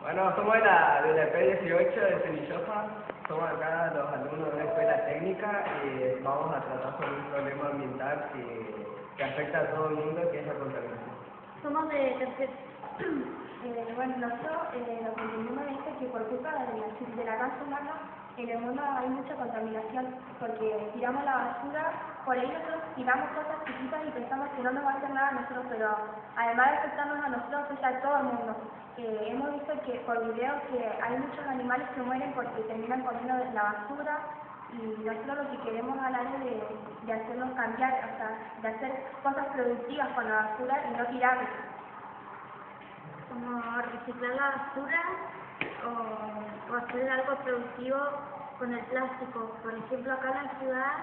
Bueno, somos de la P18 de Cenillosa, somos acá los alumnos de una escuela técnica y vamos a tratar sobre un problema ambiental que afecta a todo el mundo, que es la contaminación. Somos de tercer. Bueno, nosotros lo que entendemos es que por culpa de la raza humana en el mundo hay mucha contaminación, porque tiramos la basura, por ahí nosotros tiramos cosas chiquitas y pensamos que no nos va a hacer nada a nosotros, pero además de afectarnos a nosotros, afecta a todo el mundo. Hemos visto que por videos que hay muchos animales que mueren porque terminan comiendo la basura, y nosotros lo que queremos hablar es de hacerlos cambiar, o sea, de hacer cosas productivas con la basura y no tirarla. Como reciclar la basura o hacer algo productivo con el plástico. Por ejemplo, acá en la ciudad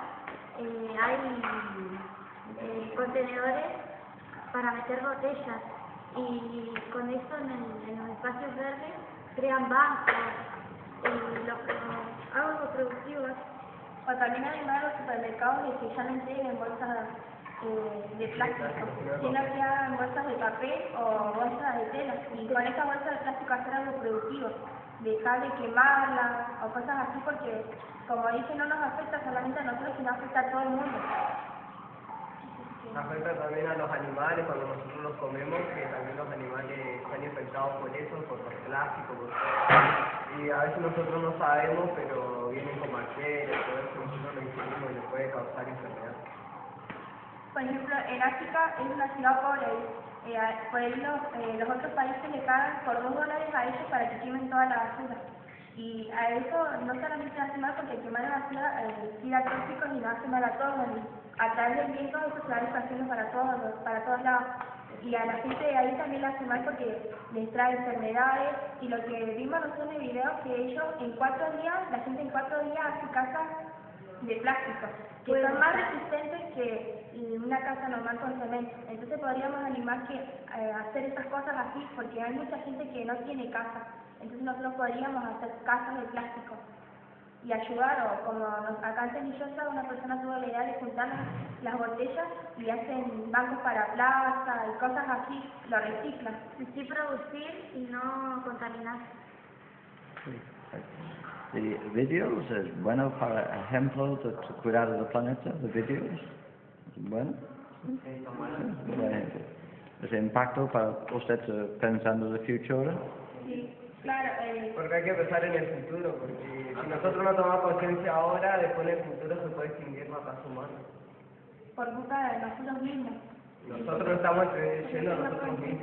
hay contenedores para meter botellas y con eso en los espacios verdes crean bancos y algo productivo. O también además los supermercados de que ya no entreguen bolsas de plástico, sino que hagan bolsas de papel o bolsas de tela, y con esas bolsas de plástico hacer algo productivo, dejar de quemarlas o cosas así, porque como dije no nos afecta solamente a nosotros, sino afecta a todo el mundo. Afecta también a los animales cuando nosotros los comemos, que también los animales están infectados por eso, por los plásticos, por todo. Y a veces nosotros no sabemos, pero vienen con bacterias, todo eso nosotros lo ingerimos y les puede causar enfermedad. Por ejemplo, en África es una ciudad pobre, por ahí los otros países le pagan por $2 a ellos para que quemen toda la basura. Y a eso no solamente hace mal porque quemar la basura tira tóxicos y nos hace mal a todos. Y a través del viento eso se va esparciendo para todos lados. Y a la gente de ahí también le hace mal porque les trae enfermedades. Y lo que vimos nosotros en el video, que ellos en 4 días, la gente en 4 días hace casas de plástico, que son más resistentes que una casa normal con cemento. Entonces podríamos animar a hacer esas cosas así, porque hay mucha gente que no tiene casa. Entonces nosotros podríamos hacer casas de plástico y ayudar, o como acá en Cenillosa una persona tuvo la idea de juntar las botellas y hacen bancos para plaza y cosas así, lo reciclan. Sí, producir y no contaminar. The videos es bueno para ejemplo de cuidar del planeta, the videos. Bueno. Ese impacto para usted pensando en el futuro. Sí, claro. Porque hay que pensar en el futuro, porque si nosotros no tomamos conciencia ahora, después en el futuro se puede extinguir la raza humana. Por culpa de nosotros mismos. Nosotros estamos yendo a nosotros mismos.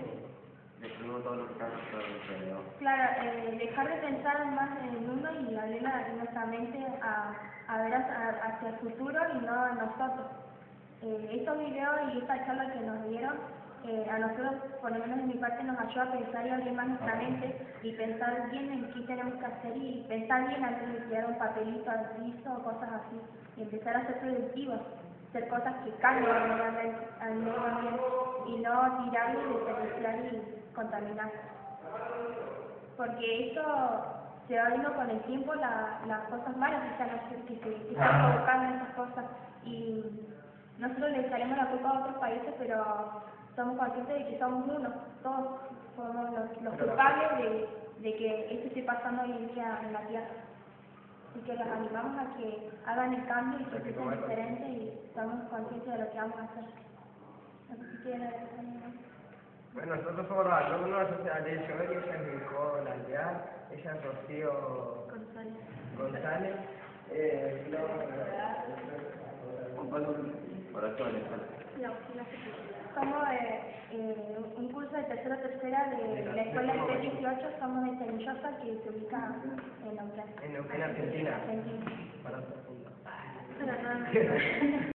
Claro, dejar de pensar más en el mundo y abrir nuestra mente a ver hacia el futuro y no a nosotros. Estos videos y esta charla que nos dieron, a nosotros, por lo menos de mi parte, nos ayuda a pensar y abrir más nuestra mente y pensar bien en qué tenemos que hacer y pensar bien antes de tirar un papelito al piso o cosas así, y empezar a ser productivos, hacer cosas que cambien al medio ambiente y no tirar y desperdiciar y contaminar. Porque esto se va viendo con el tiempo las cosas malas que se están provocando esas cosas, y nosotros le echaremos la culpa a otros países, pero somos conscientes de que somos uno, todos somos los culpables de que esto esté pasando hoy en día en la Tierra. Así que los animamos a que hagan el cambio y que piensen diferente y estamos conscientes de lo que vamos a hacer. No sé si quieren agregar algo. Bueno, nosotros somos los alumnos, yo soy Ariel Joel, ella es Nicole Alvear, ella es Rocío González, Somos un curso de tercera de la escuela de P18, somos de Cenillosa, que se ubica en Neuquén. En Neuquén, Argentina. Argentina. Para otro punto. Para nada.